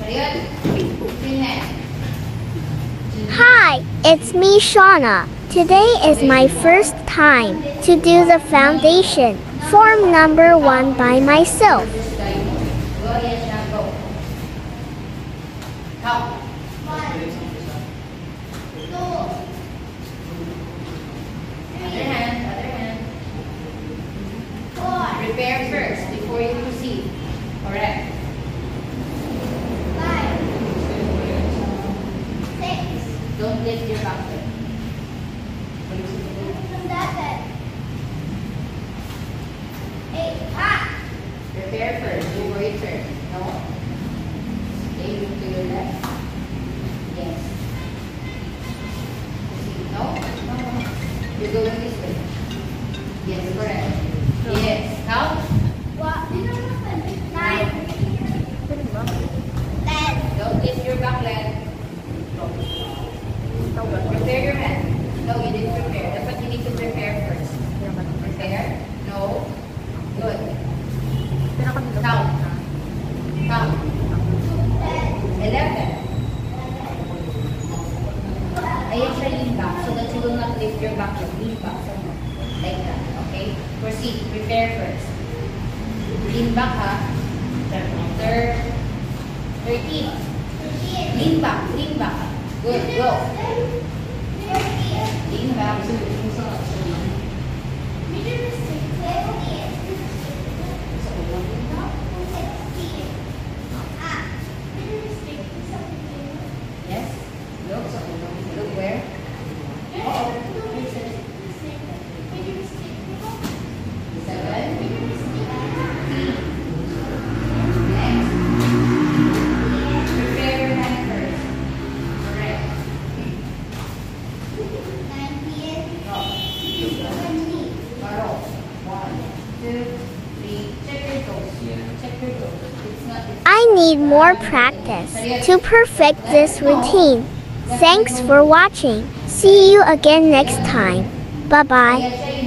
Hi, it's me, Shauna. Today is my first time to do the foundation, form number 1 by myself. Prepare first before you proceed. Correct. 5, 6. Don't lift your back leg. From that bed. 8. Prepare first before you turn. No. Okay, look to your left. Yes. No? No. You're going this way. Yes, correct. Yes. Count. 9. 10. Don't lift your back leg. Prepare your hand. No, you didn't prepare. That's what you need to prepare first. Prepare? No. Good. Count. Count. 11. Ayan siya lean back so that you will not lift your back leg. Lean back. So, like that. Okay? Proceed. Prepare first. Lean back, ha? 13. Lean back. Lean back. Good. Go. Lean back. Yes? Look. Look where? Uh-oh. 7. Next. Prepare your hand first. Correct. Borrow. 1, 2, 3. Check your toes. Check your toes. It's not. I need more practice to perfect this routine. Thanks for watching. See you again next time. Bye-bye.